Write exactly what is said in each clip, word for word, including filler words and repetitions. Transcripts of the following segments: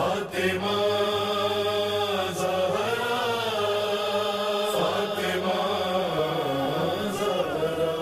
فاطمہ زہرا، فاطمہ زہرا۔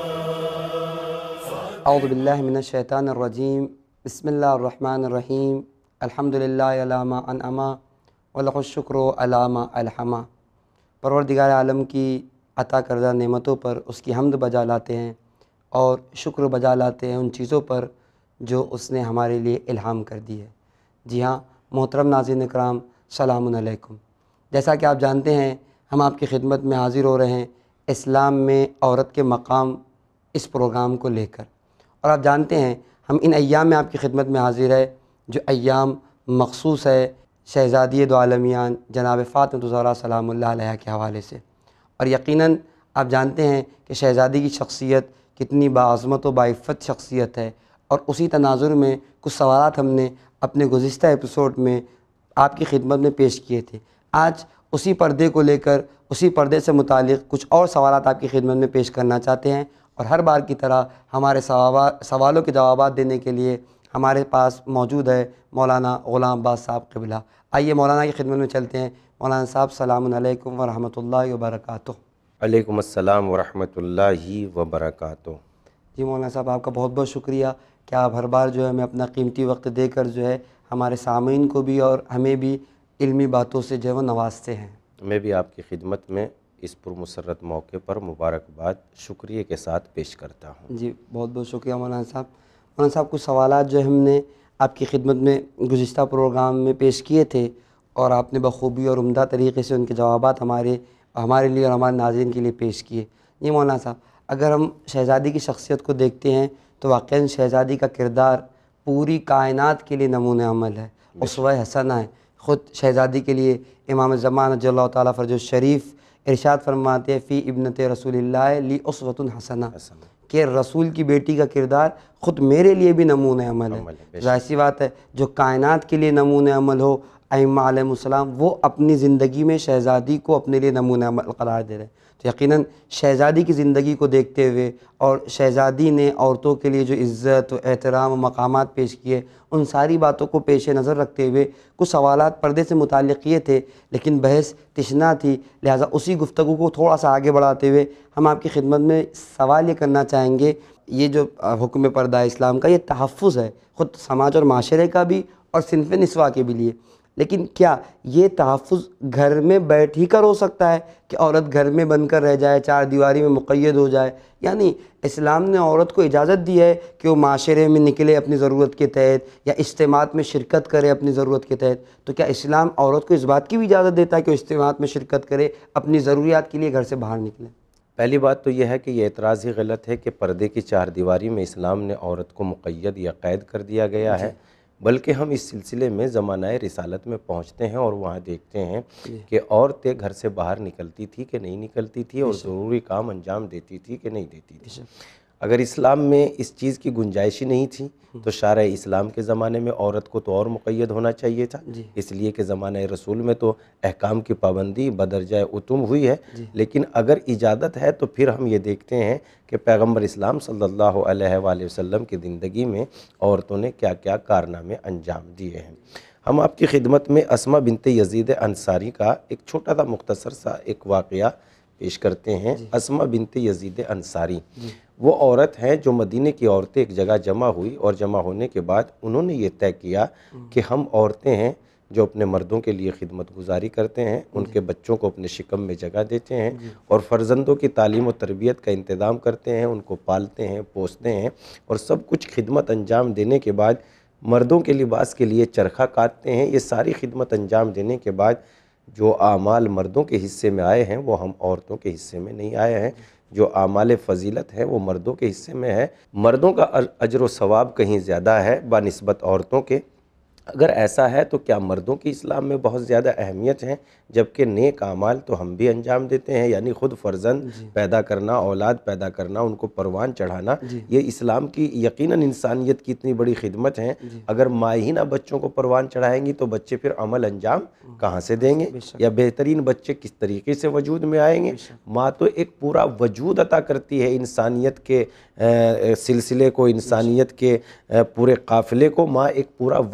اعوذ باللہ من الشیطان الرجیم، بسم اللہ الرحمن الرحیم، الحمدللہ علی ما انعم ولہ الشکر علی ما الہم۔ پروردگار عالم کی عطا کردہ نعمتوں پر اس کی حمد بجا لاتے ہیں اور شکر بجا لاتے ہیں ان چیزوں پر جو اس نے ہمارے لیے الہام کر دی ہے۔ جی ہاں محترم ناظرین اکرام، سلام علیکم۔ جیسا کہ آپ جانتے ہیں ہم آپ کی خدمت میں حاضر ہو رہے ہیں اسلام میں عورت کے مقام اس پروگرام کو لے کر، اور آپ جانتے ہیں ہم ان ایام میں آپ کی خدمت میں حاضر ہے جو ایام مخصوص ہے شہزادی دو عالمیان جناب فاطمہ الزہرا سلام اللہ علیہا کے حوالے سے، اور یقیناً آپ جانتے ہیں کہ شہزادی کی شخصیت کتنی باعظمت و باعفت شخصیت ہے، اور اسی تناظر میں کچھ سوالات ہم نے اپنے گزشتہ ایپیسوڈ میں آپ کی خدمت میں پیش کیے تھے۔ آج اسی پردے کو لے کر اسی پردے سے متعلق کچھ اور سوالات آپ کی خدمت میں پیش کرنا چاہتے ہیں، اور ہر بار کی طرح ہمارے سوالوں کے جوابات دینے کے لیے ہمارے پاس موجود ہے مولانا غلام عباس صاحب قبلہ۔ آئیے مولانا کی خدمت میں چلتے ہیں۔ مولانا صاحب سلام علیکم ورحمۃ اللہ وبرکاتہ۔ علیکم السلام ورحمۃ اللہ وبرکاتہ۔ جی مولانا صاحب آپ کا بہت بہت شکریہ کہ آپ ہر بار جو ہے ہمیں اپنا قیمتی وقت دے کر جو ہے ہمارے سامعین کو بھی اور ہمیں بھی علمی باتوں سے جو ہے وہ نوازتے ہیں۔ میں بھی آپ کی خدمت میں اس پرمسرت موقع پر مبارکباد شکریہ کے ساتھ پیش کرتا ہوں۔ جی بہت بہت شکریہ مولانا صاحب۔ مولانا صاحب کچھ سوالات جو ہم نے آپ کی خدمت میں گزشتہ پروگرام میں پیش کیے تھے، اور آپ نے بخوبی اور عمدہ طریقے سے ان کے جوابات ہمارے ہمارے لیے اور ہمارے ناظرین کے لیے پیش کیے۔ یہ مولانا صاحب اگر ہم شہزادی کی شخصیت کو دیکھتے ہیں تو واقعاً شہزادی کا کردار پوری کائنات کے لیے نمونہ عمل ہے، اسوہ حسنہ ہے۔ خود شہزادی کے لیے امام زمان رضی اللہ تعالیٰ فرج الشریف ارشاد فرماتے ہیں فی ابنت رسول اللہ لی اسوۃ حسنہ، کہ رسول کی بیٹی کا کردار خود میرے لیے بھی نمونہ عمل ہے۔ ظاہر سی بات ہے جو کائنات کے لیے نمونہ عمل ہو ائمہ علیہ السلام، وہ اپنی زندگی میں شہزادی کو اپنے لیے نمونہ عمل قرار دے رہے ہیں۔ تو یقیناً شہزادی کی زندگی کو دیکھتے ہوئے اور شہزادی نے عورتوں کے لیے جو عزت و احترام و مقامات پیش کیے، ان ساری باتوں کو پیش نظر رکھتے ہوئے کچھ سوالات پردے سے متعلق کیے تھے، لیکن بحث تشنا تھی، لہٰذا اسی گفتگو کو تھوڑا سا آگے بڑھاتے ہوئے ہم آپ کی خدمت میں سوال یہ کرنا چاہیں گے، یہ جو حکم پردہ اسلام کا یہ تحفظ ہے خود سماج اور معاشرے کا بھی اور صنف نسواں کے بھی لیے، لیکن کیا یہ تحفظ گھر میں بیٹھ ہی کر ہو سکتا ہے کہ عورت گھر میں بن کر رہ جائے، چار دیواری میں مقید ہو جائے؟ یعنی اسلام نے عورت کو اجازت دی ہے کہ وہ معاشرے میں نکلے اپنی ضرورت کے تحت، یا اجتماعات میں شرکت کرے اپنی ضرورت کے تحت، تو کیا اسلام عورت کو اس بات کی بھی اجازت دیتا ہے کہ وہ اجتماعات میں شرکت کرے، اپنی ضروریات کے لیے گھر سے باہر نکلے؟ پہلی بات تو یہ ہے کہ یہ اعتراض ہی غلط ہے کہ پردے کی چار دیواری میں اسلام نے عورت کو مقید یا قید کر دیا گیا ہے، بلکہ ہم اس سلسلے میں زمانہ رسالت میں پہنچتے ہیں اور وہاں دیکھتے ہیں کہ عورتیں گھر سے باہر نکلتی تھی کہ نہیں نکلتی تھی، اور ضروری کام انجام دیتی تھی کہ نہیں دیتی تھی۔ اگر اسلام میں اس چیز کی گنجائش ہی نہیں تھی تو شارع اسلام کے زمانے میں عورت کو تو اور مقید ہونا چاہیے تھا، اس لیے کہ زمانہ رسول میں تو احکام کی پابندی بدرجہ اتم ہوئی ہے۔ لیکن اگر اجازت ہے تو پھر ہم یہ دیکھتے ہیں کہ پیغمبر اسلام صلی اللہ علیہ وآلہ وسلم کی زندگی میں عورتوں نے کیا کیا کارنامے انجام دیے ہیں۔ ہم آپ کی خدمت میں اسماء بنت یزید انصاری کا ایک چھوٹا سا مختصر سا ایک واقعہ پیش کرتے ہیں۔ اسماء بنت یزید انصاری وہ عورت ہیں جو مدینے کی عورتیں ایک جگہ جمع ہوئی، اور جمع ہونے کے بعد انہوں نے یہ طے کیا کہ ہم عورتیں ہیں جو اپنے مردوں کے لیے خدمت گزاری کرتے ہیں، ان کے بچوں کو اپنے شکم میں جگہ دیتے ہیں، اور فرزندوں کی تعلیم و تربیت کا انتظام کرتے ہیں، ان کو پالتے ہیں پوستے ہیں، اور سب کچھ خدمت انجام دینے کے بعد مردوں کے لباس کے لیے چرخہ کاٹتے ہیں۔ یہ ساری خدمت انجام دینے کے بعد جو اعمال مردوں کے حصے میں آئے ہیں وہ ہم عورتوں کے حصے میں نہیں آئے ہیں۔ جو اعمال فضیلت ہے وہ مردوں کے حصے میں ہے، مردوں کا اجر و ثواب کہیں زیادہ ہے بنسبت عورتوں کے۔ اگر ایسا ہے تو کیا مردوں کی اسلام میں بہت زیادہ اہمیت ہے، جبکہ نیک اعمال تو ہم بھی انجام دیتے ہیں، یعنی خود فرزند پیدا کرنا، اولاد پیدا کرنا، ان کو پروان چڑھانا، یہ اسلام کی یقیناً انسانیت کی اتنی بڑی خدمت ہے۔ اگر ماں ہی نہ بچوں کو پروان چڑھائیں گی تو بچے پھر عمل انجام کہاں سے دیں گے، یا بہترین بچے کس طریقے سے وجود میں آئیں گے؟ ماں تو ایک پورا وجود عطا کرتی ہے انسانیت کے سلسلے کو، انسانیت کے پورے قافلے کو ماں ایک پورا وجود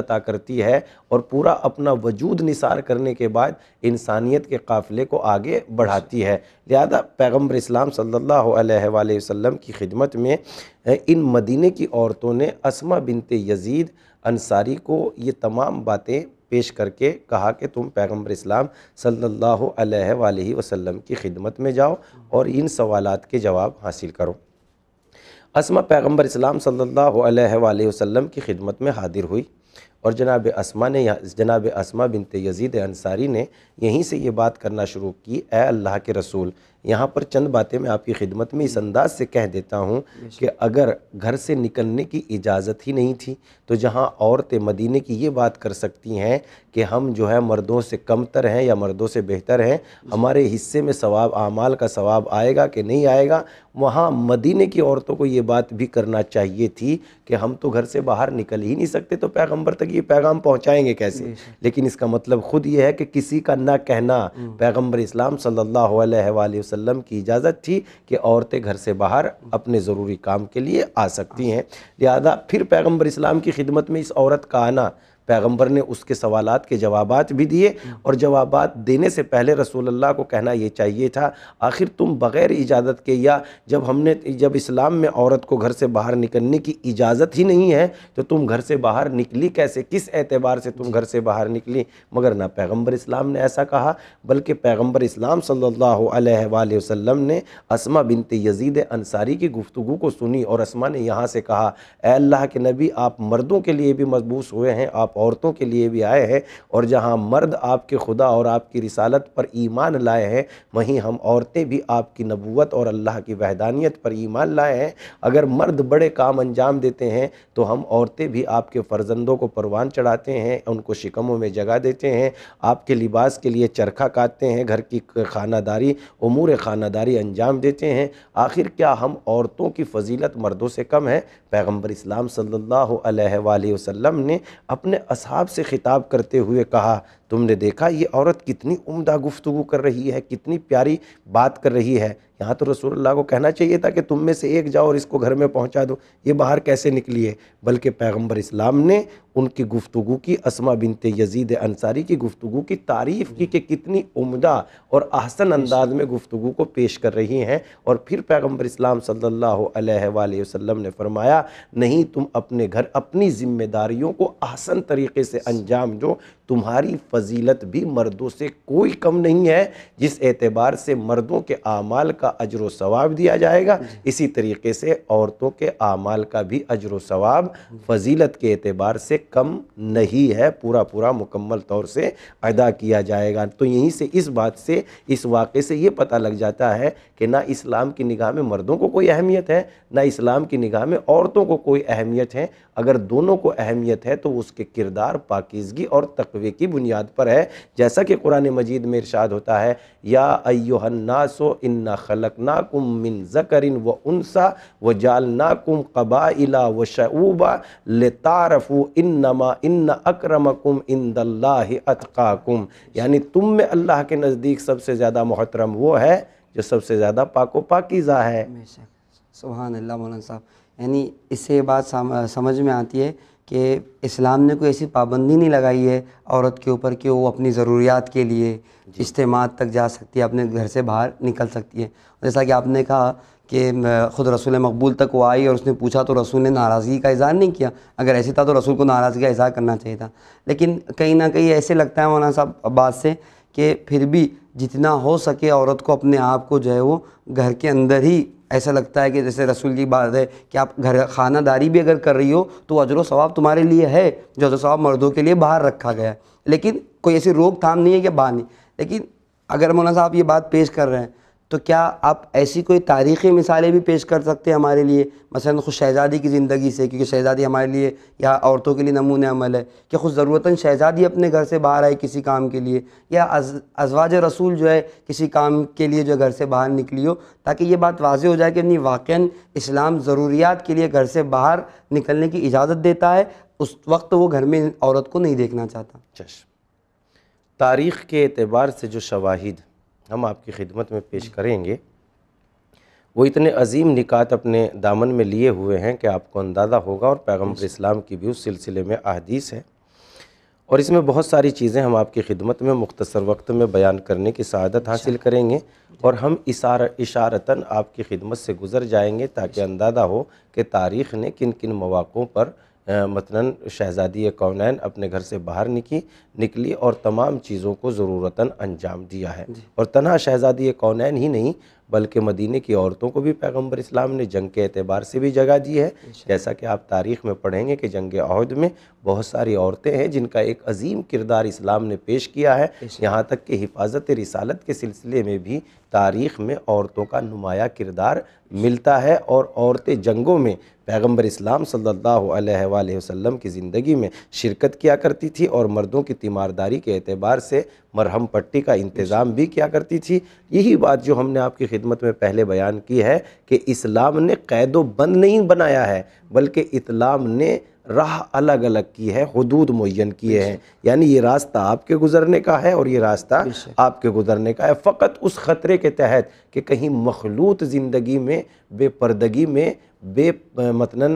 عطا کرتی ہے اور پورا اپنا وجود نثار کرنے کے بعد انسانیت کے قافلے کو آگے بڑھاتی ہے۔ لہذا پیغمبر اسلام صلی اللہ علیہ وآلہ وسلم کی خدمت میں ان مدینے کی عورتوں نے اسما بنت یزید انصاری کو یہ تمام باتیں پیش کر کے کہا کہ تم پیغمبر اسلام صلی اللہ علیہ وآلہ وسلم کی خدمت میں جاؤ اور ان سوالات کے جواب حاصل کرو۔ اسما پیغمبر اسلام صلی اللہ علیہ وآلہ وسلم کی خدمت میں حاضر ہوئی اور جناب اسما نے جناب اسما بنت یزید انصاری نے یہیں سے یہ بات کرنا شروع کی، اے اللہ کے رسول، یہاں پر چند باتیں میں آپ کی خدمت میں اس انداز سے کہہ دیتا ہوں کہ اگر گھر سے نکلنے کی اجازت ہی نہیں تھی تو جہاں عورتیں مدینے کی یہ بات کر سکتی ہیں کہ ہم جو ہے مردوں سے کم تر ہیں یا مردوں سے بہتر ہیں، ہمارے حصے میں ثواب اعمال کا ثواب آئے گا کہ نہیں آئے گا، وہاں مدینے کی عورتوں کو یہ بات بھی کرنا چاہیے تھی کہ ہم تو گھر سے باہر نکل ہی نہیں سکتے تو پیغمبر تک یہ پیغام پہنچائیں گے کیسے؟ لیکن اس کا مطلب خود یہ ہے کہ کسی کا نہ کہنا پیغمبر اسلام صلی اللہ علیہ وآلہ وسلم کی اجازت تھی کہ عورتیں گھر سے باہر اپنے ضروری کام کے لیے آ سکتی ہیں۔ لہذا پھر پیغمبر اسلام کی خدمت میں اس عورت کا آنا، پیغمبر نے اس کے سوالات کے جوابات بھی دیے اور جوابات دینے سے پہلے رسول اللہ کو کہنا یہ چاہیے تھا، آخر تم بغیر اجازت کے، یا جب ہم نے جب اسلام میں عورت کو گھر سے باہر نکلنے کی اجازت ہی نہیں ہے تو تم گھر سے باہر نکلی کیسے، کس اعتبار سے تم گھر سے باہر نکلی؟ مگر نہ پیغمبر اسلام نے ایسا کہا، بلکہ پیغمبر اسلام صلی اللہ علیہ وآلہ وسلم نے اسما بنت یزید انصاری کی گفتگو کو سنی اور اسما نے یہاں سے کہا، اے اللہ کے نبی، آپ مردوں کے لیے بھی مبعوث ہوئے ہیں، آپ عورتوں کے لیے بھی آئے ہیں، اور جہاں مرد آپ کے خدا اور آپ کی رسالت پر ایمان لائے ہیں وہیں ہم عورتیں بھی آپ کی نبوت اور اللہ کی وحدانیت پر ایمان لائے ہیں۔ اگر مرد بڑے کام انجام دیتے ہیں تو ہم عورتیں بھی آپ کے فرزندوں کو پروان چڑھاتے ہیں، ان کو شکموں میں جگہ دیتے ہیں، آپ کے لباس کے لیے چرخہ کاٹتے ہیں، گھر کی خانہ داری امور خانہ داری انجام دیتے ہیں، آخر کیا ہم عورتوں کی فضیلت مردوں سے کم ہے؟ پیغمبر اسلام صلی اللہ علیہ وآلہ وسلم نے اپنے اصحاب سے خطاب کرتے ہوئے کہا، تم نے دیکھا یہ عورت کتنی عمدہ گفتگو کر رہی ہے، کتنی پیاری بات کر رہی ہے، یہاں تو رسول اللہ کو کہنا چاہیے تھا کہ تم میں سے ایک جاؤ اور اس کو گھر میں پہنچا دو، یہ باہر کیسے نکلی ہے؟ بلکہ پیغمبر اسلام نے ان کی گفتگو کی، اسما بنت یزید انصاری کی گفتگو کی تعریف کی کہ کتنی عمدہ اور احسن انداز میں گفتگو کو پیش کر رہی ہیں، اور پھر پیغمبر اسلام صلی اللہ علیہ وآلہ وسلم نے فرمایا، نہیں، تم اپنے گھر اپنی ذمہ داریوں کو احسن طریقے سے انجام دو، تمہاری فضیلت بھی مردوں سے کوئی کم نہیں ہے، جس اعتبار سے مردوں کے اعمال کا اجر و ثواب دیا جائے گا اسی طریقے سے عورتوں کے اعمال کا بھی اجر و ثواب فضیلت کے اعتبار سے کم نہیں ہے، پورا پورا مکمل طور سے ادا کیا جائے گا۔ تو یہیں سے اس بات سے، اس واقعے سے یہ پتہ لگ جاتا ہے کہ نہ اسلام کی نگاہ میں مردوں کو کوئی اہمیت ہے، نہ اسلام کی نگاہ میں عورتوں کو کوئی اہمیت ہے۔ اگر دونوں کو اہمیت ہے تو اس کے کردار پاکیزگی اور تقوی کی بنیاد پر ہے، جیسا کہ قرآن مجید میں ارشاد ہوتا ہے، یا ایھا الناس انا خلقناکم من ذکر و انثی وجعلناکم قبائل و شعوبا لتعارفوا انما ان اکرمکم عند اللہ اتقاکم، یعنی تم میں اللہ کے نزدیک سب سے زیادہ محترم وہ ہے جو سب سے زیادہ پاک و پاکیزہ ہے۔ سبحان اللہ مولانا صاحب، یعنی اس سے یہ بات سمجھ میں آتی ہے کہ اسلام نے کوئی ایسی پابندی نہیں لگائی ہے عورت کے اوپر کہ وہ اپنی ضروریات کے لیے اجتماعات تک جا سکتی ہے، اپنے گھر سے باہر نکل سکتی ہے۔ جیسا کہ آپ نے کہا کہ خود رسول مقبول تک وہ آئی اور اس نے پوچھا تو رسول نے ناراضگی کا اظہار نہیں کیا، اگر ایسے تھا تو رسول کو ناراضگی کا اظہار کرنا چاہیے تھا، لیکن کہیں نہ کہیں ایسے لگتا ہے مولانا صاحب بات سے کہ پھر بھی جتنا ہو سکے عورت کو اپنے آپ کو جو ہے وہ گھر کے اندر ہی، ایسا لگتا ہے کہ جیسے رسول کی بات ہے کہ آپ گھر خانہ داری بھی اگر کر رہی ہو تو اجر و ثواب تمہارے لیے ہے جو اجر و ثواب مردوں کے لیے باہر رکھا گیا ہے، لیکن کوئی ایسی روک تھام نہیں ہے کہ باہر نہیں۔ لیکن اگر مولانا صاحب یہ بات پیش کر رہے ہیں تو کیا آپ ایسی کوئی تاریخی مثالیں بھی پیش کر سکتے ہیں ہمارے لیے، مثلا خود شہزادی کی زندگی سے، کیونکہ شہزادی ہمارے لیے یا عورتوں کے لیے نمونہ عمل ہے کہ خود ضرورتاً شہزادی اپنے گھر سے باہر آئی کسی کام کے لیے، یا ازواج رسول جو ہے کسی کام کے لیے جو گھر سے باہر نکلی ہو، تاکہ یہ بات واضح ہو جائے کہ نہیں واقعاً اسلام ضروریات کے لیے گھر سے باہر نکلنے کی اجازت دیتا ہے، اس وقت وہ گھر میں عورت کو نہیں دیکھنا چاہتا۔ چشم، تاریخ کے اعتبار سے جو شواہد ہم آپ کی خدمت میں پیش کریں گے وہ اتنے عظیم نکات اپنے دامن میں لیے ہوئے ہیں کہ آپ کو اندازہ ہوگا، اور پیغمبر اسلام کی بھی اس سلسلے میں احادیث ہے۔ اور اس میں بہت ساری چیزیں ہم آپ کی خدمت میں مختصر وقت میں بیان کرنے کی سعادت حاصل کریں گے، اور ہم اشارتاً آپ کی خدمت سے گزر جائیں گے تاکہ اندازہ ہو کہ تاریخ نے کن کن مواقعوں پر مثلاً شہزادی کونین اپنے گھر سے باہر نکلی نکلی اور تمام چیزوں کو ضرورتاً انجام دیا ہے۔ اور تنہا شہزادی کونین ہی نہیں بلکہ مدینے کی عورتوں کو بھی پیغمبر اسلام نے جنگ کے اعتبار سے بھی جگہ دی ہے، جیسا کہ آپ تاریخ میں پڑھیں گے کہ جنگ احد میں بہت ساری عورتیں ہیں جن کا ایک عظیم کردار اسلام نے پیش کیا ہے، یہاں تک کہ حفاظت رسالت کے سلسلے میں بھی تاریخ میں عورتوں کا نمایاں کردار ملتا ہے، اور عورتیں جنگوں میں پیغمبر اسلام صلی اللہ علیہ وآلہ وسلم کی زندگی میں شرکت کیا کرتی تھی، اور مردوں کی تیمارداری کے اعتبار سے مرہم پٹی کا انتظام بھی کیا کرتی تھی۔ یہی بات جو ہم نے آپ کی خدمت میں پہلے بیان کی ہے کہ اسلام نے قید و بند نہیں بنایا ہے بلکہ اسلام نے راہ الگ الگ کی ہے، حدود معین کیے ہیں، یعنی یہ راستہ آپ کے گزرنے کا ہے اور یہ راستہ آپ کے گزرنے کا ہے، فقط اس خطرے کے تحت کہ کہیں مخلوط زندگی میں بے پردگی میں بے مثلاً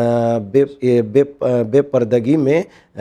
بے بے بے پردگی میں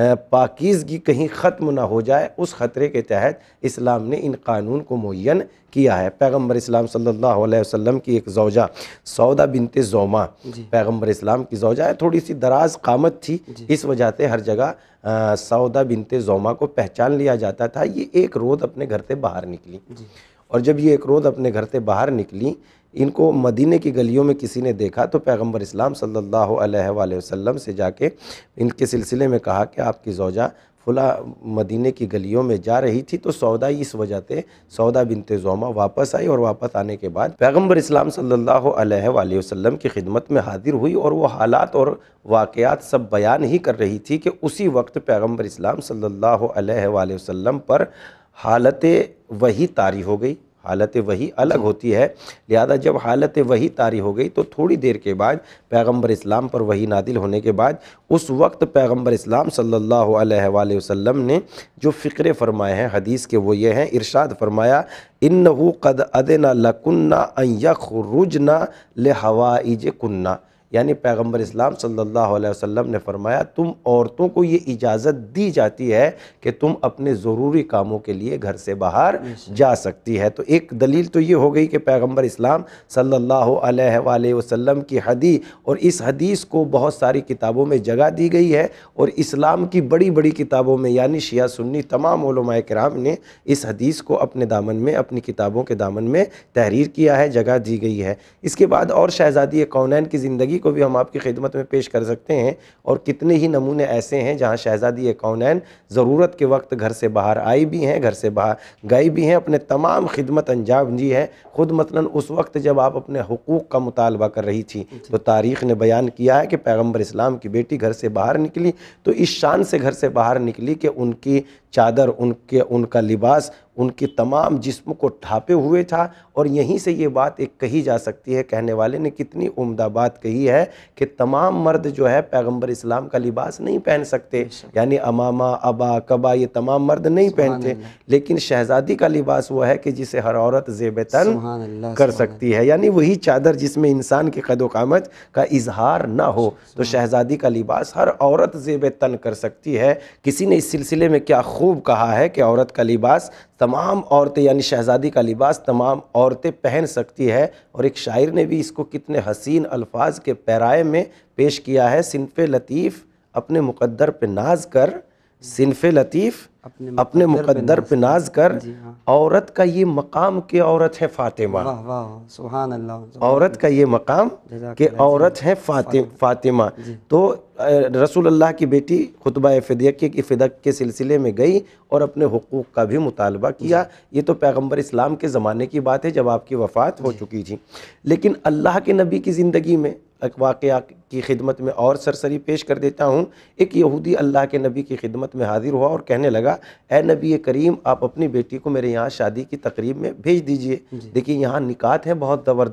پاکیزگی کہیں ختم نہ ہو جائے، اس خطرے کے تحت اسلام نے ان قانون کو معین کیا ہے۔ پیغمبر اسلام صلی اللہ علیہ وسلم کی ایک زوجہ سودا بنت زوما پیغمبر اسلام کی زوجہ ہے، تھوڑی سی دراز قامت تھی، اس وجہ سے ہر جگہ سودا بنت زوما کو پہچان لیا جاتا تھا۔ یہ ایک روز اپنے گھر سے باہر نکلی، اور جب یہ ایک روز اپنے گھر سے باہر نکلی، ان کو مدینے کی گلیوں میں کسی نے دیکھا تو پیغمبر اسلام صلی اللہ علیہ وآلہ وسلم سے جا کے ان کے سلسلے میں کہا کہ آپ کی زوجہ فلاں مدینے کی گلیوں میں جا رہی تھی، تو سودا اس وجہ سے سودا بنت زوما واپس آئی، اور واپس آنے کے بعد پیغمبر اسلام صلی اللہ علیہ وآلہ وسلم کی خدمت میں حاضر ہوئی، اور وہ حالات اور واقعات سب بیان ہی کر رہی تھی کہ اسی وقت پیغمبر اسلام صلی اللہ علیہ وآلہ وسلم پر حالت وحی طاری ہو گئی۔ حالت وحی الگ ہوتی ہے، لہذا جب حالت وحی طاری ہو گئی تو تھوڑی دیر کے بعد پیغمبر اسلام پر وحی نازل ہونے کے بعد اس وقت پیغمبر اسلام صلی اللہ علیہ وآلہ وسلم نے جو فقرے فرمائے ہیں حدیث کے وہ یہ ہیں، ارشاد فرمایا اِنَّهُ قَدْ أَذِنَ لَكُنَّ أَن يَخْرُجْنَ لِحَوَائِجِكُنَّ، یعنی پیغمبر اسلام صلی اللہ علیہ وسلم نے فرمایا تم عورتوں کو یہ اجازت دی جاتی ہے کہ تم اپنے ضروری کاموں کے لیے گھر سے باہر جا سکتی ہے۔ تو ایک دلیل تو یہ ہو گئی کہ پیغمبر اسلام صلی اللہ علیہ وآلہ وسلم کی حدیث، اور اس حدیث کو بہت ساری کتابوں میں جگہ دی گئی ہے، اور اسلام کی بڑی بڑی کتابوں میں یعنی شیعہ سنی تمام علماء کرام نے اس حدیث کو اپنے دامن میں اپنی کتابوں کے دامن میں تحریر کیا ہے، جگہ دی گئی ہے۔ اس کے بعد اور شہزادی کونین کی زندگی کو بھی ہم آپ کی خدمت میں پیش کر سکتے ہیں، اور کتنے ہی نمونے ایسے ہیں جہاں شہزادی کونین ضرورت کے وقت گھر سے باہر آئی بھی ہیں، گھر سے باہر گئی بھی ہیں، اپنے تمام خدمت انجام دی ہے۔ خود مثلاً اس وقت جب آپ اپنے حقوق کا مطالبہ کر رہی تھی تو تاریخ نے بیان کیا ہے کہ پیغمبر اسلام کی بیٹی گھر سے باہر نکلی تو اس شان سے گھر سے باہر نکلی کہ ان کی چادر، ان کے ان کا لباس ان کی تمام جسم کو ڈھانپے ہوئے تھا، اور یہیں سے یہ بات ایک کہی جا سکتی ہے، کہنے والے نے کتنی عمدہ بات کہی ہے کہ تمام مرد جو ہے پیغمبر اسلام کا لباس نہیں پہن سکتے، یعنی امامہ، ابا، کبا یہ تمام مرد نہیں پہنتے، لیکن شہزادی کا لباس وہ ہے کہ جسے ہر عورت زیب تن کر سکتی ہے، یعنی وہی چادر جس میں انسان کی قد و قامت کا اظہار نہ ہو، تو شہزادی کا لباس ہر عورت زیب تن کر سکتی ہے۔ کسی نے اس سلسلے میں کیا خوب کہا ہے کہ عورت کا لباس تمام عورتیں یعنی شہزادی کا لباس تمام عورتیں پہن سکتی ہے، اور ایک شاعر نے بھی اس کو کتنے حسین الفاظ کے پیرائے میں پیش کیا ہے، صنف لطیف اپنے مقدر پہ ناز کر، صنف لطیف اپنے مقدر پہ ناز کر، عورت کا یہ مقام کہ عورت ہے فاطمہ، سبحان اللہ، عورت کا یہ مقام کہ عورت ہے فاطمہ۔ تو رسول اللہ کی بیٹی خطبہ فدیہ کی فدق کے سلسلے میں گئی اور اپنے حقوق کا بھی مطالبہ کیا۔ یہ تو پیغمبر اسلام کے زمانے کی بات ہے جب آپ کی وفات ہو چکی تھی، لیکن اللہ کے نبی کی زندگی میں ایک واقعہ کی خدمت میں اور سرسری پیش کر دیتا ہوں۔ ایک یہودی اللہ کے نبی کی خدمت میں حاضر ہوا اور کہنے لگا، اے نبی کریم آپ اپنی بیٹی کو میرے یہاں شادی کی تقریب میں بھیج دیجئے، دیکھیں یہاں نکات ہیں بہت زبردست،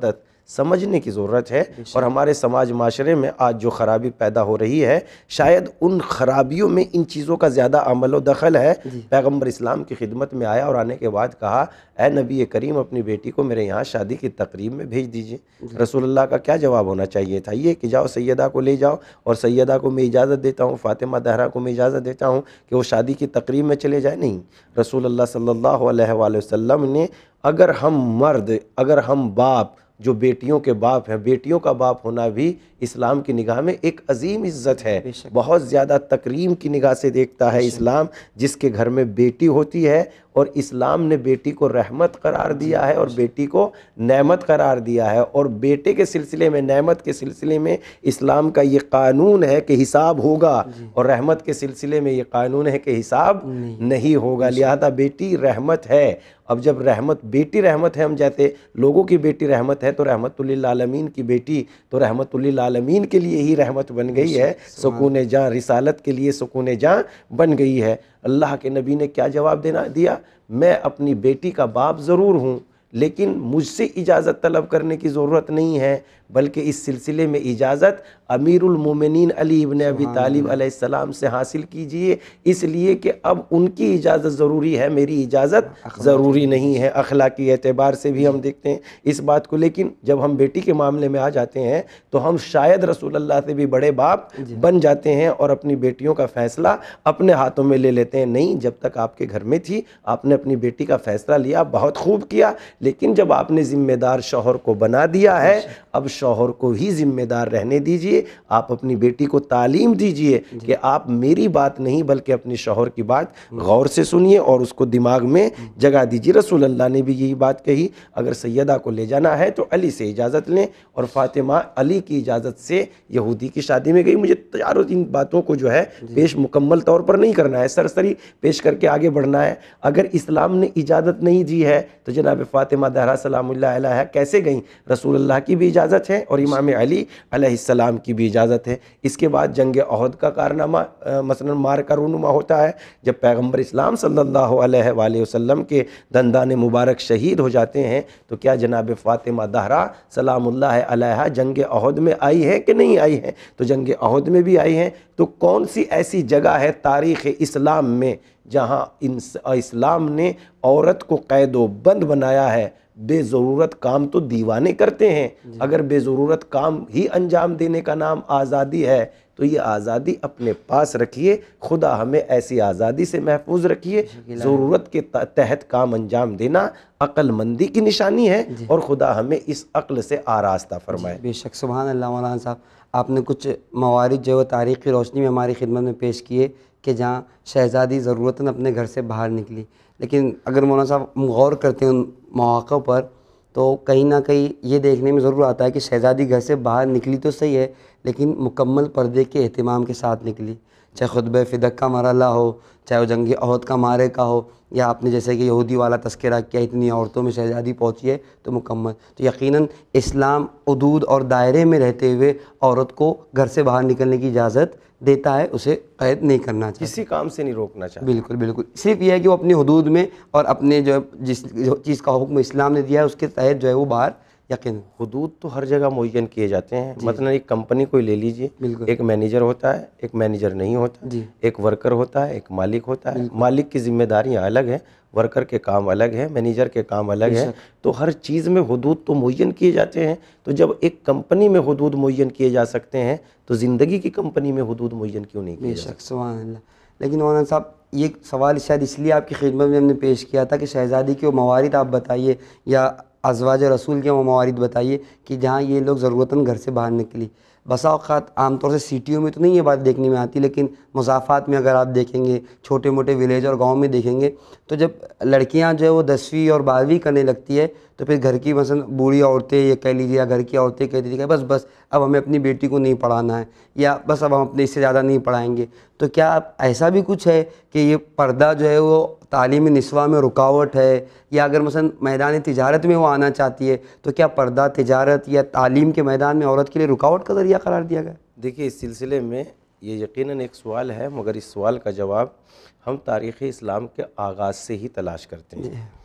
سمجھنے کی ضرورت ہے۔ اور ہمارے سماج معاشرے میں آج جو خرابی پیدا ہو رہی ہے، شاید ان خرابیوں میں ان چیزوں کا زیادہ عمل و دخل ہے۔ پیغمبر اسلام کی خدمت میں آیا اور آنے کے بعد کہا اے نبی کریم اپنی بیٹی کو میرے یہاں شادی کی تقریب میں بھیج دیجئے۔ رسول اللہ کا کیا جواب ہونا چاہیے تھا؟ یہ کہ جاؤ سیدہ کو لے جاؤ، اور سیدہ کو میں اجازت دیتا ہوں، فاطمہ زہرا کو میں اجازت دیتا ہوں کہ وہ شادی کی تقریب میں چلے جائیں۔ نہیں، رسول اللہ صلی اللہ علیہ وآلہ وسلم نے اگر ہم مرد، اگر ہم باپ جو بیٹیوں کے باپ ہیں، بیٹیوں کا باپ ہونا بھی اسلام کی نگاہ میں ایک عظیم عزت ہے، بہت زیادہ تکریم کی نگاہ سے دیکھتا ہے اسلام جس کے گھر میں بیٹی ہوتی ہے۔ اور اسلام نے بیٹی کو رحمت قرار دیا ہے اور بیٹی کو نعمت قرار دیا ہے، اور بیٹے کے سلسلے میں، نعمت کے سلسلے میں اسلام کا یہ قانون ہے کہ حساب ہوگا، اور رحمت کے سلسلے میں یہ قانون ہے کہ حساب نہیں ہوگا۔ لہذا بیٹی رحمت ہے۔ اب جب رحمت، بیٹی رحمت ہے، ہم جیسے لوگوں کی بیٹی رحمت ہے، تو رحمت للعالمین کی بیٹی تو رحمت للعالمین کے لیے ہی رحمت بن گئی ہے، سکون جاں، رسالت کے لیے سکون جاں بن گئی ہے۔ اللہ کے نبی نے کیا جواب دینا دیا؟ میں اپنی بیٹی کا باپ ضرور ہوں، لیکن مجھ سے اجازت طلب کرنے کی ضرورت نہیں ہے، بلکہ اس سلسلے میں اجازت امیر المومنین علی ابن ابی طالب علیہ السلام سے حاصل کیجئے، اس لیے کہ اب ان کی اجازت ضروری ہے، میری اجازت ضروری نہیں ہے۔ اخلاقی اعتبار سے بھی ہم دیکھتے ہیں اس بات کو۔ لیکن جب ہم بیٹی کے معاملے میں آ جاتے ہیں تو ہم شاید رسول اللہ سے بھی بڑے باپ بن جاتے ہیں اور اپنی بیٹیوں کا فیصلہ اپنے ہاتھوں میں لے لیتے ہیں۔ نہیں، جب تک آپ کے گھر میں تھی آپ نے اپنی بیٹی کا فیصلہ لیا، بہت خوب کیا، لیکن جب آپ نے ذمہ دار شوہر کو بنا دیا ہے، اب شوہر کو ہی ذمہ دار رہنے دیجئے۔ آپ اپنی بیٹی کو تعلیم دیجئے کہ آپ میری بات نہیں بلکہ اپنی شوہر کی بات غور سے سنیے اور اس کو دماغ میں جگہ دیجئے۔ رسول اللہ نے بھی یہی بات کہی، اگر سیدہ کو لے جانا ہے تو علی سے اجازت لیں، اور فاطمہ علی کی اجازت سے یہودی کی شادی میں گئی۔ مجھے چاروں ان باتوں کو جو ہے پیش مکمل طور پر نہیں کرنا ہے، سرسری پیش کر کے آگے بڑھنا ہے۔ اگر اسلام نے اجازت نہیں دی ہے تو جناب فاطمہ زہرا سلام اللہ علیہا کیسے گئیں؟ رسول اللہ کی بھی اجازت ہے اور امام علی علیہ السلام کی بھی اجازت ہے۔ اس کے بعد جنگ احد کا کارنامہ مثلا مار کا رونما ہوتا ہے، جب پیغمبر اسلام صلی اللہ علیہ وآلہ وسلم کے دندان مبارک شہید ہو جاتے ہیں تو کیا جناب فاطمہ زہرا سلام اللہ علیہا جنگ احد میں آئی ہے کہ نہیں آئی ہے؟ تو جنگ احد میں بھی آئی ہیں۔ تو کون سی ایسی جگہ ہے تاریخ اسلام میں جہاں اسلام نے عورت کو قید و بند بنایا ہے؟ بے ضرورت کام تو دیوانے کرتے ہیں، اگر بے ضرورت کام ہی انجام دینے کا نام آزادی ہے تو یہ آزادی اپنے پاس رکھیے، خدا ہمیں ایسی آزادی سے محفوظ رکھیے۔ ضرورت کے تحت کام انجام دینا عقل مندی کی نشانی ہے، اور خدا ہمیں اس عقل سے آراستہ فرمائے۔ بے شک، سبحان اللہ مولانا صاحب، آپ نے کچھ موارد جو ہے تاریخ کی روشنی میں ہماری خدمت میں پیش کیے کہ جہاں شہزادی ضرورتاً اپنے گھر سے باہر نکلی، لیکن اگر مولانا صاحب ہم غور کرتے ہیں ان مواقع پر تو کہیں نہ کہیں یہ دیکھنے میں ضرور آتا ہے کہ شہزادی گھر سے باہر نکلی تو صحیح ہے، لیکن مکمل پردے کے اہتمام کے ساتھ نکلی، چاہے خطبہ فدق کا مرحلہ ہو، چاہے وہ جنگ احد کا مارے کا ہو، یا آپ نے جیسے کہ یہودی والا تذکرہ کیا اتنی عورتوں میں شہزادی پہنچی ہے تو مکمل، تو یقیناً اسلام حدود اور دائرے میں رہتے ہوئے عورت کو گھر سے باہر نکلنے کی اجازت دیتا ہے، اسے قید نہیں کرنا چاہیے، کسی کام سے نہیں روکنا چاہیے۔ بالکل بالکل، صرف یہ ہے کہ وہ اپنی حدود میں اور اپنے جو جس چیز کا حکم اسلام نے دیا ہے اس کے تحت جو ہے وہ باہر یقین۔ حدود تو ہر جگہ معین کیے جاتے ہیں، مثلا ایک کمپنی کو لے لیجئے، ایک مینیجر ہوتا ہے، ایک مینیجر نہیں ہوتا، ایک ورکر ہوتا ہے، ایک مالک ہوتا ہے۔ مالک کی ذمہ داریاں الگ ہیں، ورکر کے کام الگ ہیں، مینیجر کے کام الگ ہیں، تو ہر چیز میں حدود تو معین کیے جاتے ہیں۔ تو جب ایک کمپنی میں حدود معین کیے جا سکتے ہیں تو زندگی کی کمپنی میں حدود معین کیوں نہیں کیے جا سکتے؟ سبحان اللہ۔ لیکن مولانا صاحب یہ سوال شاید اس لیے آپ کی خدمت میں ہم نے پیش کیا تھا کہ شہزادی کے وہ موارد آپ بتائیے یا ازواج رسول کے وہ موارد بتائیے کہ جہاں یہ لوگ ضرورتاً گھر سے باہر نکلی۔ بسا اوقات عام طور سے سٹیوں میں تو نہیں یہ بات دیکھنے میں آتی، لیکن مضافات میں اگر آپ دیکھیں گے، چھوٹے موٹے ولیج اور گاؤں میں دیکھیں گے تو جب لڑکیاں جو ہے وہ دسویں اور بارہویں کرنے لگتی ہے تو پھر گھر کی مثلا بوڑھی عورتیں یہ کہہ لیجیے یا گھر کی عورتیں کہتی تھیں کہ بس بس اب ہمیں اپنی بیٹی کو نہیں پڑھانا ہے، یا بس اب ہم اپنے اس سے زیادہ نہیں پڑھائیں گے۔ تو کیا ایسا بھی کچھ ہے کہ یہ پردہ جو ہے وہ تعلیم نسواں میں رکاوٹ ہے، یا اگر مثلا میدان تجارت میں وہ آنا چاہتی ہے تو کیا پردہ تجارت یا تعلیم کے میدان میں عورت کے لیے رکاوٹ کا ذریعہ قرار دیا گیا؟ دیکھیے اس سلسلے میں یہ یقیناً ایک سوال ہے، مگر اس سوال کا جواب ہم تاریخ اسلام کے آغاز سے ہی تلاش کرتے ہیں۔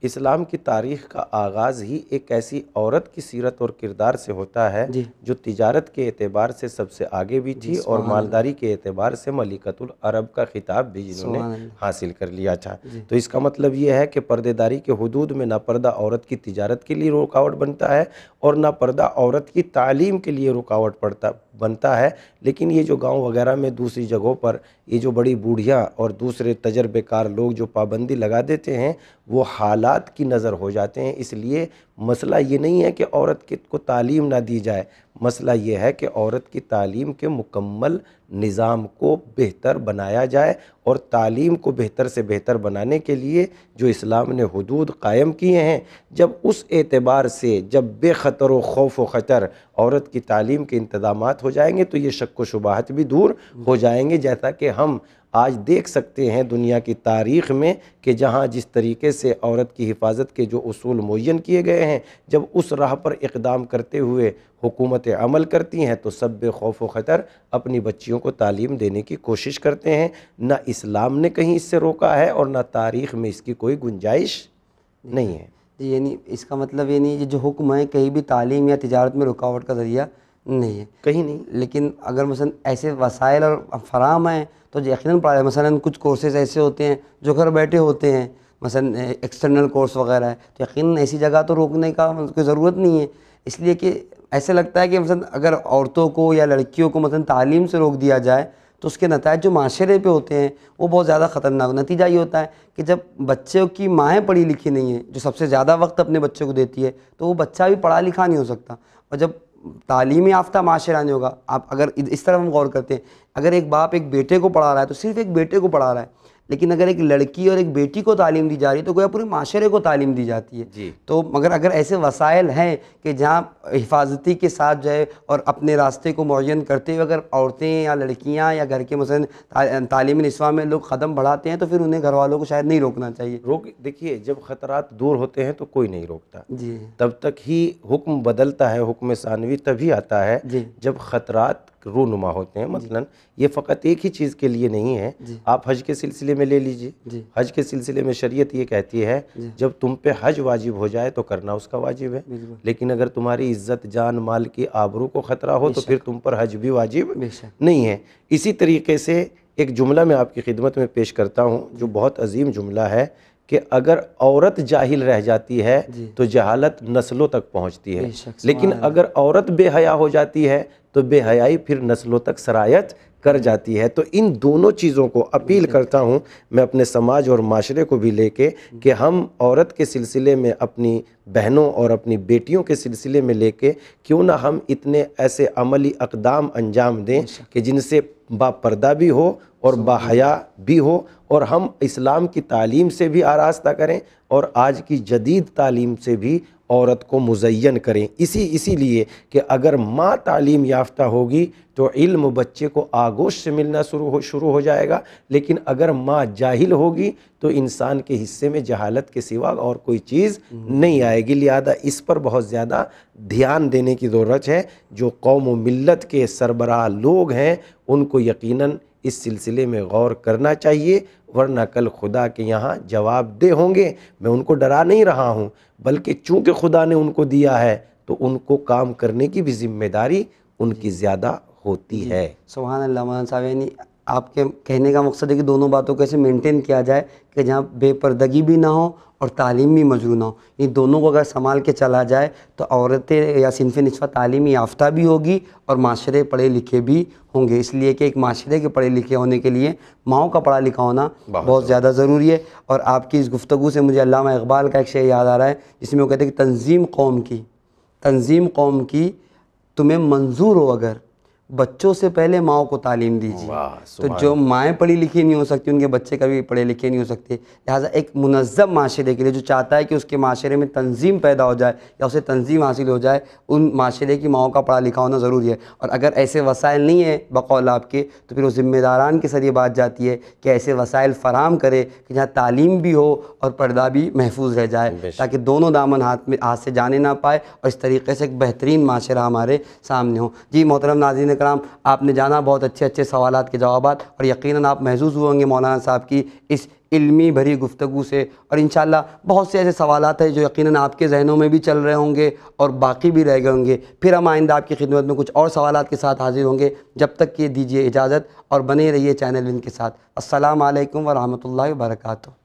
اسلام کی تاریخ کا آغاز ہی ایک ایسی عورت کی سیرت اور کردار سے ہوتا ہے جی جو تجارت کے اعتبار سے سب سے آگے بھی تھی اور مالداری کے اعتبار سے ملکۃ العرب کا خطاب بھی جنہوں نے حاصل کر لیا تھا۔ تو اس کا مطلب یہ ہے کہ پردے داری کے حدود میں نہ پردہ عورت کی تجارت کے لیے رکاوٹ بنتا ہے اور نہ پردہ عورت کی تعلیم کے لیے رکاوٹ پڑتا بنتا ہے۔ لیکن یہ جو گاؤں وغیرہ میں دوسری جگہوں پر یہ جو بڑی بوڑھیاں اور دوسرے تجربے کار لوگ جو پابندی لگا دیتے ہیں وہ حالات کی نظر ہو جاتے ہیں۔ اس لیے مسئلہ یہ نہیں ہے کہ عورت کو تعلیم نہ دی جائے، مسئلہ یہ ہے کہ عورت کی تعلیم کے مکمل نظام کو بہتر بنایا جائے، اور تعلیم کو بہتر سے بہتر بنانے کے لیے جو اسلام نے حدود قائم کیے ہیں، جب اس اعتبار سے جب بے خطر و خوف و خطر عورت کی تعلیم کے انتظامات ہو جائیں گے تو یہ شک و شبہات بھی دور ہو جائیں گے، جیسا کہ ہم آج دیکھ سکتے ہیں دنیا کی تاریخ میں کہ جہاں جس طریقے سے عورت کی حفاظت کے جو اصول معین کیے گئے ہیں، جب اس راہ پر اقدام کرتے ہوئے حکومتیں عمل کرتی ہیں تو سب بے خوف و خطر اپنی بچیوں کو تعلیم دینے کی کوشش کرتے ہیں۔ نہ اسلام نے کہیں اس سے روکا ہے اور نہ تاریخ میں اس کی کوئی گنجائش نہیں ہے۔ جی یعنی اس کا مطلب یہ نہیں، یہ جو حکم ہے کہیں بھی تعلیم یا تجارت میں رکاوٹ کا ذریعہ نہیں ہے، کہیں نہیں۔ لیکن اگر مثلا ایسے وسائل اور فراہم ہیں تو یقیناً پڑھا جائے۔ مثلا کچھ کورسز ایسے ہوتے ہیں جو گھر بیٹھے ہوتے ہیں، مثلا ایکسٹرنل کورس وغیرہ ہے، تو یقیناً ایسی جگہ تو روکنے کا کوئی ضرورت نہیں ہے، اس لیے کہ ایسے لگتا ہے کہ مثلا اگر عورتوں کو یا لڑکیوں کو مثلا تعلیم سے روک دیا جائے تو اس کے نتائج جو معاشرے پہ ہوتے ہیں وہ بہت زیادہ خطرناک۔ نتیجہ یہ ہوتا ہے کہ جب بچوں کی مائیں پڑھی لکھی نہیں ہیں، جو سب سے زیادہ وقت اپنے بچے کو دیتی ہے، تو وہ بچہ بھی پڑھا لکھا نہیں ہو سکتا، اور جب تعلیم یافتہ معاشرہ نہیں ہوگا۔ آپ اگر اس طرف ہم غور کرتے ہیں، اگر ایک باپ ایک بیٹے کو پڑھا رہا ہے تو صرف ایک بیٹے کو پڑھا رہا ہے، لیکن اگر ایک لڑکی اور ایک بیٹی کو تعلیم دی جا رہی ہے تو گویا پورے معاشرے کو تعلیم دی جاتی ہے۔ جی تو مگر اگر ایسے وسائل ہیں کہ جہاں حفاظتی کے ساتھ جو ہے اور اپنے راستے کو معین کرتے ہوئے اگر عورتیں یا لڑکیاں یا گھر کے مثلا تعلیم نسواں میں لوگ قدم بڑھاتے ہیں تو پھر انہیں گھر والوں کو شاید نہیں روکنا چاہیے۔ روک دیکھیے، جب خطرات دور ہوتے ہیں تو کوئی نہیں روکتا، جی تب تک ہی حکم بدلتا ہے، حکم ثانوی تبھی آتا ہے جی جب خطرات رونما ہوتے ہیں۔ مثلا یہ فقط ایک ہی چیز کے لیے نہیں ہے، آپ حج کے سلسلے میں لے لیجئے، جی حج کے سلسلے میں شریعت یہ کہتی ہے جب تم پہ حج واجب ہو جائے تو کرنا اس کا واجب ہے، لیکن اگر تمہاری عزت جان مال کی آبرو کو خطرہ ہو تو پھر تم پر حج بھی واجب نہیں ہے۔ اسی طریقے سے ایک جملہ میں آپ کی خدمت میں پیش کرتا ہوں جو بہت عظیم جملہ ہے کہ اگر عورت جاہل رہ جاتی ہے تو جہالت نسلوں تک پہنچتی ہے، لیکن اگر عورت بے حیا ہو جاتی ہے تو بے حیائی پھر نسلوں تک سرایت کر جاتی ہے۔ تو ان دونوں چیزوں کو اپیل کرتا ہوں میں اپنے سماج اور معاشرے کو بھی لے کے کہ ہم عورت کے سلسلے میں اپنی بہنوں اور اپنی بیٹیوں کے سلسلے میں لے کے کیوں نہ ہم اتنے ایسے عملی اقدام انجام دیں کہ جن سے با پردہ بھی ہو اور با حیا بھی ہو، اور ہم اسلام کی تعلیم سے بھی آراستہ کریں اور آج کی جدید تعلیم سے بھی عورت کو مزین کریں۔ اسی اسی لیے کہ اگر ماں تعلیم یافتہ ہوگی تو علم بچے کو آگوش سے ملنا شروع ہو شروع ہو جائے گا، لیکن اگر ماں جاہل ہوگی تو انسان کے حصے میں جہالت کے سوا اور کوئی چیز نہیں آئے گی۔ لہذا اس پر بہت زیادہ دھیان دینے کی ضرورت ہے۔ جو قوم و ملت کے سربراہ لوگ ہیں ان کو یقیناً اس سلسلے میں غور کرنا چاہیے، ورنہ کل خدا کے یہاں جواب دہ ہوں گے۔ میں ان کو ڈرا نہیں رہا ہوں، بلکہ چونکہ خدا نے ان کو دیا ہے تو ان کو کام کرنے کی بھی ذمہ داری ان کی زیادہ ہوتی ہے۔ سبحان اللہ مولانا صاحب، یعنی آپ کے کہنے کا مقصد ہے کہ دونوں باتوں کو ایسے مینٹین کیا جائے کہ جہاں بے پردگی بھی نہ ہو اور تعلیم بھی مجروح نہ ہو، یہ دونوں کو اگر سنبھال کے چلا جائے تو عورتیں یا صنف نسواں تعلیمی یافتہ بھی ہوگی اور معاشرے پڑھے لکھے بھی ہوں گے۔ اس لیے کہ ایک معاشرے کے پڑھے لکھے ہونے کے لیے ماؤں کا پڑھا لکھا ہونا بہت زیادہ ضروری ہے۔ اور آپ کی اس گفتگو سے مجھے علامہ اقبال کا ایک شعر یاد آ رہا ہے جس میں وہ کہتے ہیں کہ تنظیم قوم کی تنظیم قوم کی تمہیں منظور ہو اگر بچوں سے پہلے ماؤں کو تعلیم دیجیے۔ تو جو مائیں پڑھی لکھی نہیں ہو سکتی ان کے بچے کبھی پڑھے لکھے نہیں ہو سکتے۔ لہٰذا ایک منظم معاشرے کے لیے جو چاہتا ہے کہ اس کے معاشرے میں تنظیم پیدا ہو جائے یا اسے تنظیم حاصل ہو جائے، ان معاشرے کی ماؤں کا پڑھا لکھا ہونا ضروری ہے۔ اور اگر ایسے وسائل نہیں ہیں بقول آپ کے تو پھر وہ ذمہ داران کے سر یہ بات جاتی ہے کہ ایسے وسائل فراہم کرے کہ جہاں تعلیم بھی ہو اور پردہ بھی محفوظ رہ جائے، تاکہ دونوں دامن ہاتھ میں ہاتھ سے جانے نہ پائے اور اس طریقے سے ایک بہترین معاشرہ ہمارے سامنے ہو۔ جی محترم ناظرین کرام آپ نے جانا بہت اچھے اچھے سوالات کے جوابات، اور یقیناً آپ محظوظ ہوئیں گے مولانا صاحب کی اس علمی بھری گفتگو سے، اور انشاءاللہ بہت سے ایسے سوالات ہیں جو یقیناً آپ کے ذہنوں میں بھی چل رہے ہوں گے اور باقی بھی رہ گئے ہوں گے۔ پھر ہم آئندہ آپ کی خدمت میں کچھ اور سوالات کے ساتھ حاضر ہوں گے، جب تک کہ دیجیے اجازت اور بنے رہیے چینل ان کے ساتھ۔ السلام علیکم ورحمۃ اللہ وبرکاتہ۔